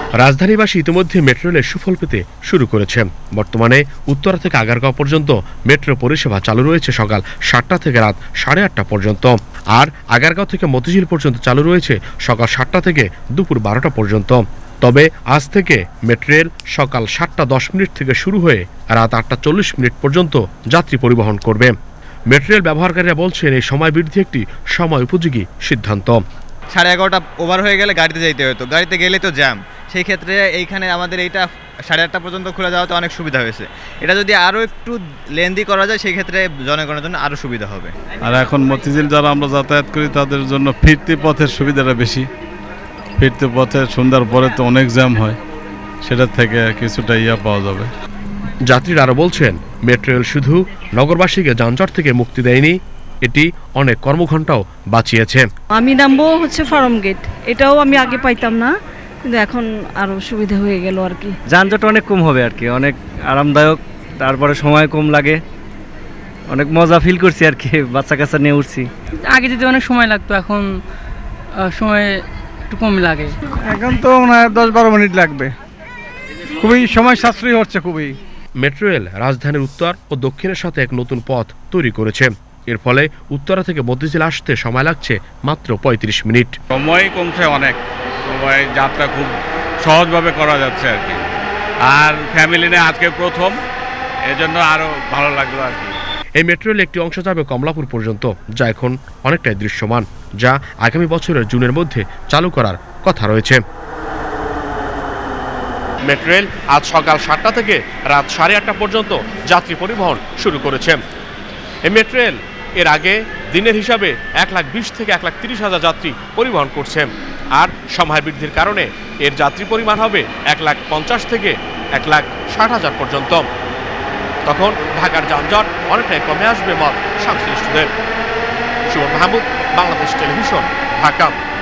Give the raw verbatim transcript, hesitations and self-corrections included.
রাজধানীবাসী ইতিমধ্যে মেট্রো রেলের সুফল পেতে শুরু করেছে। বর্তমানে উত্তরা থেকে আগারগাঁও পর্যন্ত মেট্রো পরিষেবা চালু রয়েছে সকাল সাতটা থেকে রাত সাড়ে আটটা পর্যন্ত, আর আগারগাঁও থেকে মতিঝিল পর্যন্ত চালু রয়েছে সকাল সাতটা থেকে দুপুর বারোটা পর্যন্ত। তবে আজ থেকে মেট্রো রেল সকাল সাতটা দশ মিনিট থেকে শুরু হয়ে রাত আটটা চল্লিশ মিনিট পর্যন্ত যাত্রী পরিবহন করবে। মেট্রো রেল ব্যবহারকারীরা বলছেন এই সময় বৃদ্ধি একটি সময় উপযোগী সিদ্ধান্ত। সাড়ে এগারোটা ওভার হয়ে গেলে গাড়িতে যেতে হতো, গাড়িতে গেলে তো জ্যাম, সেই ক্ষেত্রে এইখানে আমাদের এইটা সাড়ে আটটা পর্যন্ত খুলে যাওয়াতে অনেক সুবিধা হয়েছে। এটা যদি আরও একটু লেন্দি করা যায় সেই ক্ষেত্রে জনগণের জন্য আরও সুবিধা হবে। আর এখন মতিঝিল যারা আমরা যাতায়াত করি তাদের জন্য ফিরতি পথের সুবিধাটা বেশি। ফিরতি পথে সন্ধ্যার পরে তো অনেক জ্যাম হয়, সেটা থেকে কিছুটা ইয়া পাওয়া যাবে। যাত্রীরা আরও বলছেন মেট্রো রেল শুধু নগরবাসীকে যানজট থেকে মুক্তি দেয়নি, এটি অনেক কর্মঘণ্টাও বাঁচিয়েছে। আমি নামবো হচ্ছে ফার্ম গেট, এটাও আমি আগে পাইতাম না, কিন্তু এখন আরো সুবিধা হয়ে গেল আর কি। যানজট অনেক কম হবে আর কি, অনেক আরামদায়ক, তারপরে সময় কম লাগে, অনেক মজা ফিল করছি আর কি, বাচ্চা কাচ্চা নিয়ে উঠছি। আগে যেতে অনেক সময় লাগতো, এখন সময় একটু কম লাগে। এখন তো দশ বারো মিনিট লাগবে, খুবই সময় সাশ্রয়ী হচ্ছে খুবই। মেট্রো রেল রাজধানীর উত্তর ও দক্ষিণের সাথে এক নতুন পথ তৈরি করেছে। এর ফলে উত্তরা থেকে মতিঝিল আসতে সময় লাগছে মাত্র পঁয়ত্রিশ মিনিট। সময় কমছে অনেক, সময় যাত্রা খুব সহজভাবে করা যাচ্ছে আর কি। আর ফ্যামিলি নিয়ে আজকে প্রথম, এজন্য আরো ভালো লাগলো আর কি। এই মেট্রো রেল একটি অংশ যাবে কমলাপুর পর্যন্ত, যা এখন অনেকটাই দৃশ্যমান, যা আগামী বছরের জুনের মধ্যে চালু করার কথা রয়েছে। মেট্রো রেল আজ সকাল সাতটা থেকে রাত সাড়ে আটটা পর্যন্ত যাত্রী পরিবহন শুরু করেছে। এই মেট্রো রেল এর আগে দিনের হিসাবে এক লাখ বিশ থেকে এক লাখ তিরিশ হাজার যাত্রী পরিবহন করছে, আর সময় বৃদ্ধির কারণে এর যাত্রী পরিমাণ হবে এক লাখ পঞ্চাশ থেকে এক লাখ ষাট হাজার পর্যন্ত। তখন ঢাকার যানজট অনেকটাই কমে আসবে মত সংশ্লিষ্টদের। সুমন মাহমুদ, বাংলাদেশ টেলিভিশন, ঢাকা।